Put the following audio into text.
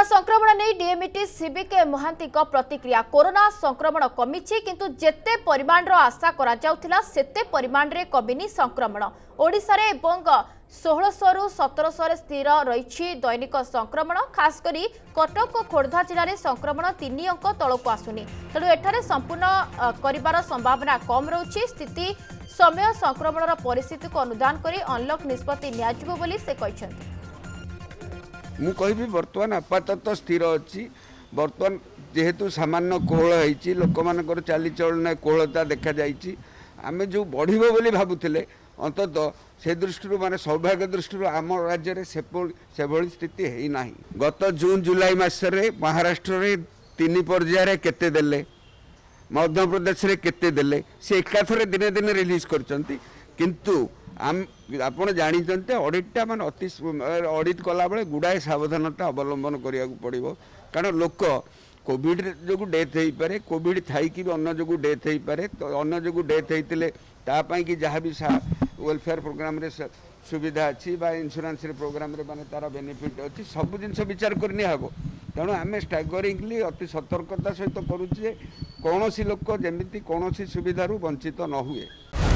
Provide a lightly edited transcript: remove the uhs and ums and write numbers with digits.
Corona संक्रमण नहीं DMET सीबीके Mahanti प्रतिक्रिया। कोरोना संक्रमण कमी किंतु जेते परिमाण आशा करा जाउथिला सेते परिमाण रे कमिनी संक्रमण। ओडिशा रे एवं 1600 रु 1700 स्थिर रही दैनिक संक्रमण। खासकर कटक और खोर्धा जिले में संक्रमण 3 अंक तलक आसुनी, तेणु एठारे संपूर्ण करिवार संभावना कम रही। स्थिति समय संक्रमण परिस्थिति को अनुधान कर अनलक निष्पत्ति नियाजिबो बोली से कहिसेंति। मु कहि बर्तमान आपातत स्थिर अच्छी। बर्तमान जेहेतु सामान्य कोहल होती लोक मान चालीचलन कोहलता देखा जाइए। आम जो बढ़िबो बोली भाबुथिले अंतत से दृष्टि माने सौभाग्य दृष्टि आम राज्य में से स्थिति है ना। गत जून जुलाई मसरे महाराष्ट्र रे 3 पर्यायर केते देले, मध्य प्रदेश रे केते देले, से एकाथरे दिने दिने रिलीज करचंती। किंतु आपण जानी ऑडिटा मान अति ऑडिट कला बेले गुड़ाए सावधानता अवलंबन करिया पड़ो। कारण लोक कोविड जो डेथ हो पारे, कोविड थी भी अन्न जो डेथ हो पारे, तो अन्न जो डेथ होते कि जहाँ भी वेलफेयर प्रोग्राम रे सुविधा अच्छी बा इंश्योरेंस प्रोग्राम रे माने तार बेनिफिट अच्छी सब जिन विचार करनी हम। तेणु आम स्टागरिंगली अति सतर्कता सहित करुचे कौन लोक जमी कौन सुविधार वंचित न हुए।